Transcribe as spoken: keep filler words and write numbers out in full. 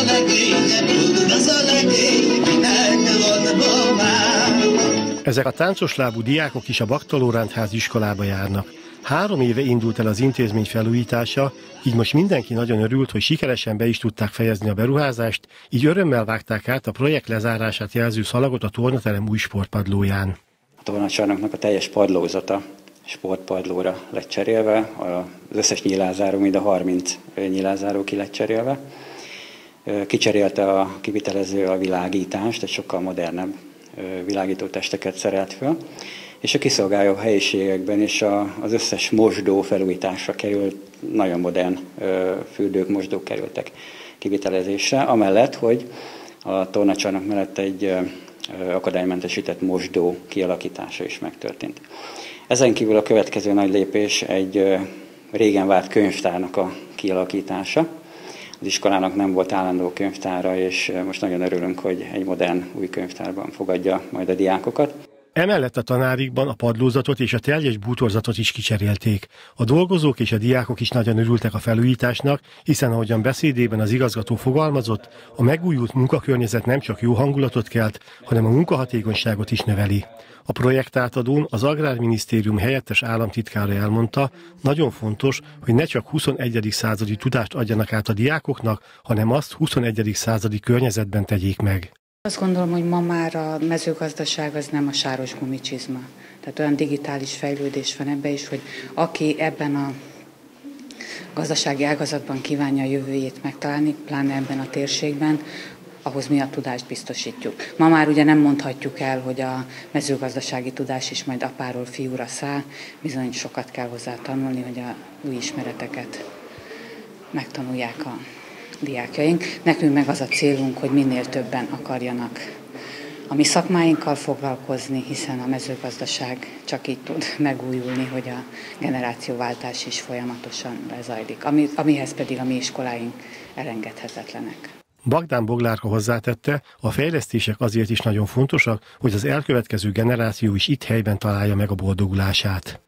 Ezek a táncoslábú diákok is a Baktalórántházi iskolába járnak. Három éve indult el az intézmény felújítása, így most mindenki nagyon örült, hogy sikeresen be is tudták fejezni a beruházást, így örömmel vágták át a projekt lezárását jelző szalagot a tornaterem új sportpadlóján. A tornacsarnoknak a teljes padlózata sportpadlóra lett cserélve, az összes nyílázáró, mind a harminc nyílázáró ki lett cserélve. Kicserélte a kivitelező a világítást, egy sokkal modernebb világító testeket szerelt föl, és a kiszolgáló helyiségekben is az összes mosdó felújításra került, nagyon modern fürdők, mosdók kerültek kivitelezésre, amellett, hogy a tornacsarnok mellett egy akadálymentesített mosdó kialakítása is megtörtént. Ezen kívül a következő nagy lépés egy régen várt könyvtárnak a kialakítása. Az iskolának nem volt állandó könyvtára, és most nagyon örülünk, hogy egy modern új könyvtárban fogadja majd a diákokat. Emellett a tanárikban a padlózatot és a teljes bútorzatot is kicserélték. A dolgozók és a diákok is nagyon örültek a felújításnak, hiszen ahogyan beszédében az igazgató fogalmazott, a megújult munkakörnyezet nem csak jó hangulatot kelt, hanem a munkahatékonyságot is növeli. A projektátadón az Agrárminisztérium helyettes államtitkára elmondta, nagyon fontos, hogy ne csak huszonegyedik századi tudást adjanak át a diákoknak, hanem azt huszonegyedik századi környezetben tegyék meg. Azt gondolom, hogy ma már a mezőgazdaság az nem a sáros gumicsizma. Tehát olyan digitális fejlődés van ebben is, hogy aki ebben a gazdasági ágazatban kívánja a jövőjét megtalálni, pláne ebben a térségben, ahhoz mi a tudást biztosítjuk. Ma már ugye nem mondhatjuk el, hogy a mezőgazdasági tudás is majd apáról fiúra száll, bizony sokat kell hozzá tanulni, hogy a új ismereteket megtanulják a diákjaink. Nekünk meg az a célunk, hogy minél többen akarjanak a mi szakmáinkkal foglalkozni, hiszen a mezőgazdaság csak így tud megújulni, hogy a generációváltás is folyamatosan lezajlik, ami, amihez pedig a mi iskoláink elengedhetetlenek. Bagdán Boglárka hozzátette, a fejlesztések azért is nagyon fontosak, hogy az elkövetkező generáció is itt helyben találja meg a boldogulását.